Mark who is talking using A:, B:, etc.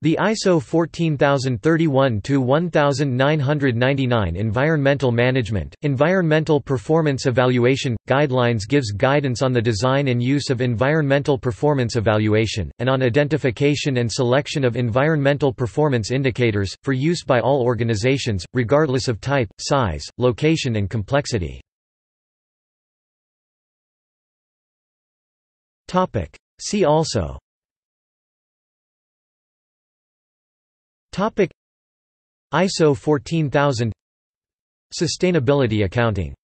A: The ISO 14031-1999 Environmental Management, Environmental Performance Evaluation Guidelines gives guidance on the design and use of environmental performance evaluation, and on identification and selection of environmental performance indicators, for use by all organizations, regardless of type, size, location and complexity. See also ISO 14000 Sustainability accounting.